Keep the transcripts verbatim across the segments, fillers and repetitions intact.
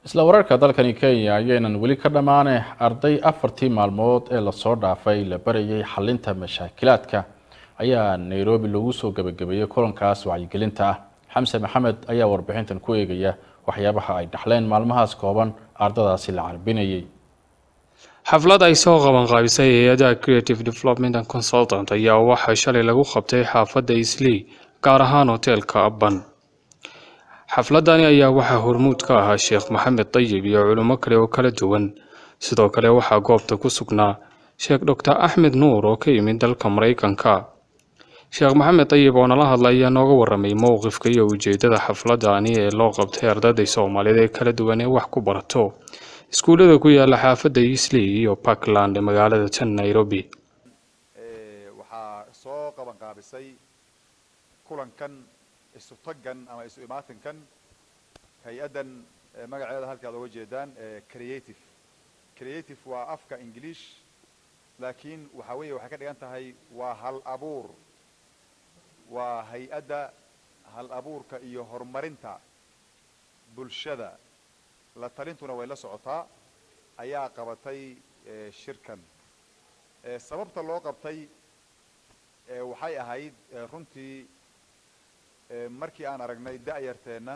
isla wararka dalkani Kenya ayaynan weli ka dhamaanay arday afartii maalmood ee la soo dhaafay la barayay xalinta mashaakilaadka ayaa Nairobi lagu soo gabagabeeyay kulankaas wacyigelinta ah. Xamse Maxamed ayaa warbixintan ku eegaya waxyaabaha ay dhaxleen maalmahaas kooban ardadaasi la carbinayay. xaflad ay soo qaban qaabisay hay'adda Creative Development and Consultant ayaa waxa shalay lagu qabtay xaafadda Islii gaar ahaan hotelka Abban. xafladani ayaa waxa hormuud ka ahaa Sheekh Maxamed Tayyib iyo culimo kale oo kala duwan. sidoo kale waxa goobta ku sugnaa Sheekh Doctor Ahmed Nuur oo ka yimid dalka Mareykanka. Sheekh Maxamed Tayyib oo nala hadlay nooga waramay mowqifka iyo ujeedada xafladani ee loo qabtay ardayda Soomaaliyeed ee kala duwan ee wax ku barato iskuulada ku yaala xaafadda Islii iyo Parkland ee magaalada tan Nairobi. ee waxa soo qaban qaabisay kulankan isu tagan ama isu imaatinkan hay'adan magaceeda halkaad uga jeedaan creative creative waa afka English laakiin waxa weeye waxa ka dhigan tahay waa hal abuur waa hay'adda hal abuurka iyo horumarinta bulshada la talintuna way la socotaa ayaa qabatay shirkan ee sababta loo qabtay ee waxay ahayd runtii markii aan aragnay da'yarteena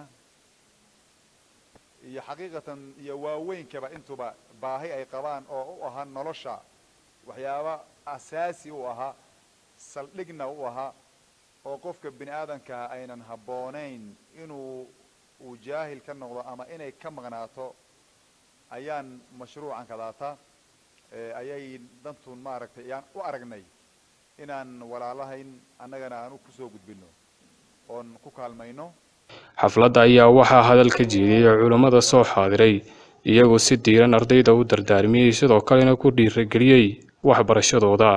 iyo xaqiiqatan iyo waaweynkaba intuba baahi ay qabaan oo u ahaa nolosha waxyaabo asaasi u ahaa saldhigna u ahaa oo qofka bini aadanka aynan habboonayn inuu uu jaahil ka noqdo ama inay ka maqnaato ayaan mashruucan kadaata ayay dantun maaragtay ayaan u aragnay inaan walaalahayn annagana aan ku soo gudbino oon ku kaalmayno. xafladda ayaa waxaa hadal ka jeediyay culimada soo xaadiray iyagoo si diiran ardayda u dardaarmiyay sidoo kalena ku dhiirigeliyay waxbarashadooda.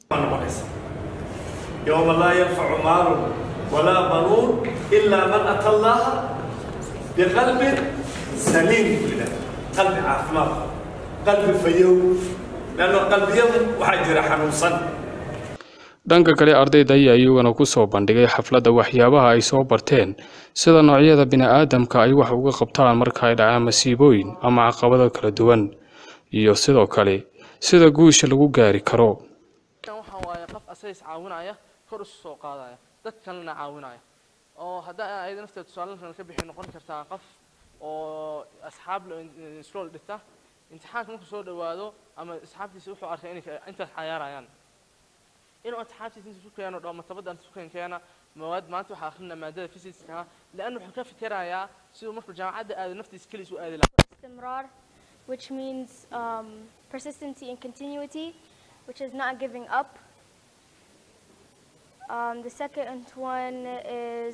يوم لا ينفع مال ولا بنون إلا من أتى الله بقلب سليم قلب عافمر قلب فيو لأنه قلب يوم وحجر حنوصا. dhanka kale ardayda ayaa iyaguna ku soo bandhigay xafladda waxyaabaha ay soo barteen sida noocyada bini'aadamka ay wax uga qabtaan marka ay dhacaan masiibooyin ama caqabado kala duwan iyo sidoo kale sida guusha lagu gaari karo. waxa waaye qof asays caawinaya kor u soo qaadaya dad kalena caawinaya oo hadda ay nafteedu tusaalahan ka bixin noqon kartaa qof oo asxaab islool dhigta imtixaanka markuu soo dhawaado ama asxaabtiisa wuxuu arkay inay inta xayaarayaan inuu asxaabtiisa inta ku keeno dhawma tabadan ku keena مواد maanta waxa akhrina maadada physics-ka laana wuxuu ka fikirayaa sidoo markuu jaamacadda aad naftiisa kaliis u aadi lahaa. istimrar which means um, persistency and continuity, which is not giving up. Um, the second one is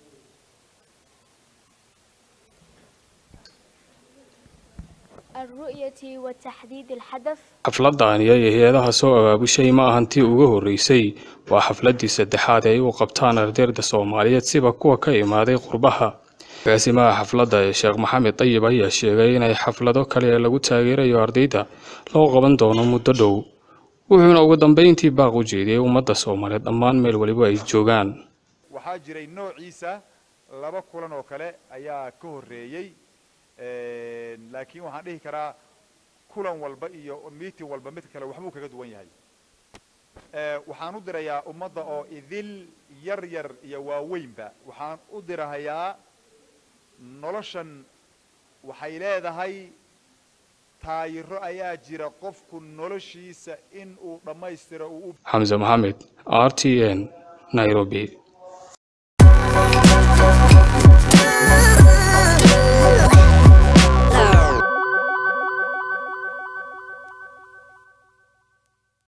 الرؤية وتحديد الهدف. xafladani ay hay'adaha soo abaabushay ma ahantii ugu horeysay waa xafladii saddexaad ee uu qabtaan ardayda Soomaaliyeed siba kuwa ka imaaday qurbaha. Gaasimaha xafladda Sheekh Maxamed Tayyib ayaa sheegay in ay xaflado kale lagu taageerayo ardayda loo qaban doono muddo dhow. wuxuuna ugu dambeyntii baaq u jeediyay ummadda Soomaaliyeed dhammaan meel waliba ay joogaan. waxaa jiray noociisa laba kulan oo kale ayaa ka horeeyay ee laakiin waxaan dhihi karaa kulan walba iyo meeting walba mid kale waxbuu kaga duwan yahay. ee waxaan u dirayaa ummadda oo idil yar yar iyo waaweynba waxaan u dirahayaa noloshan waxay leedahay taayiro ayaa jira qofku noloshiisa in uu dhamaystiro uu Xamse Maxamed R T N Nairobi.